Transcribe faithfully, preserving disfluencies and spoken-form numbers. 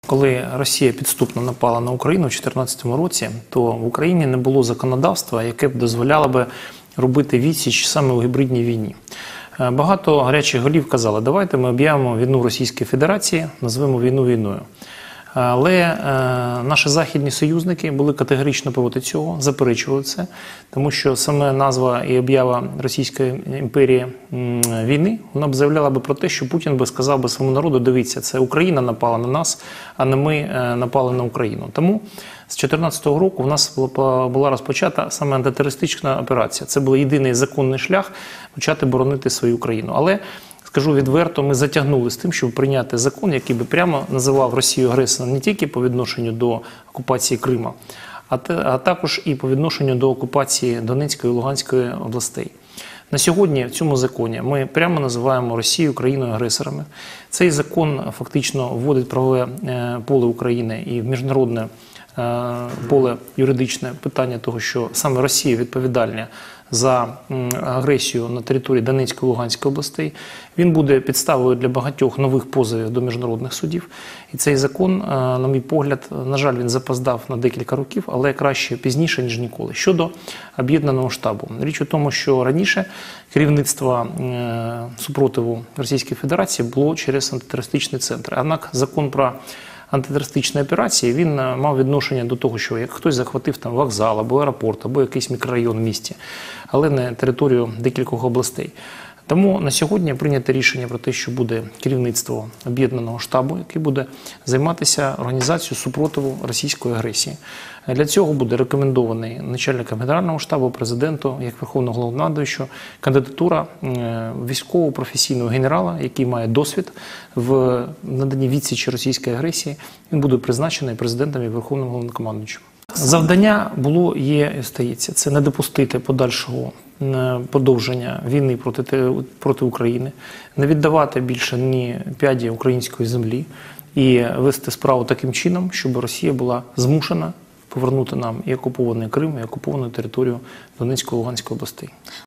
Коли Росія підступно напала на Україну у дві тисячі чотирнадцятому році, то в Україні не було законодавства, яке б дозволяло би робити відсіч саме у гібридній війні. Багато гарячих голів казали, давайте ми об'явимо війну Російській Федерації, назвемо війну війною. Але е, наші західні союзники були категорично проти цього, заперечували це, тому що саме назва і об'ява Російської імперії м, війни, вона б заявляла би про те, що Путін би сказав би своєму народу, дивіться, це Україна напала на нас, а не ми е, напали на Україну. Тому з дві тисячі чотирнадцятого року в нас була, була розпочата саме антитерористична операція. Це був єдиний законний шлях почати боронити свою країну. Але скажу відверто, ми затягнули з тим, щоб прийняти закон, який би прямо називав Росію агресором не тільки по відношенню до окупації Криму, а, те, а також і по відношенню до окупації Донецької і Луганської областей. На сьогодні в цьому законі ми прямо називаємо Росію країною-агресорами. Цей закон фактично вводить правове поле України і в міжнародне поле юридичне питання того, що саме Росія відповідальна за агресію на території Донецької і Луганської областей. Він буде підставою для багатьох нових позовів до міжнародних судів. І цей закон, на мій погляд, на жаль, він запоздав на декілька років, але краще пізніше, ніж ніколи. Щодо об'єднаного штабу. Річ у тому, що раніше керівництво супротиву Російської Федерації було через антитерористичний центр. Однак закон про антитерористичні операції, він мав відношення до того, що як хтось захватив там вокзал, або аеропорт, або якийсь мікрорайон в місті, але не територію декількох областей. Тому на сьогодні прийнято рішення про те, що буде керівництво об'єднаного штабу, який буде займатися організацією супротиву російської агресії. Для цього буде рекомендований начальником Генерального штабу, президенту, як Верховного Головнокомандуючого, кандидатура військового професійного генерала, який має досвід в наданні відсічі російської агресії. Він буде призначений президентом і Верховним Головнокомандуючим. Завдання було, є і стається. Це не допустити подальшого подовження війни проти, проти України, не віддавати більше ні п'яді української землі і вести справу таким чином, щоб Росія була змушена повернути нам і окупований Крим, і окуповану територію Донецької і Луганської областей.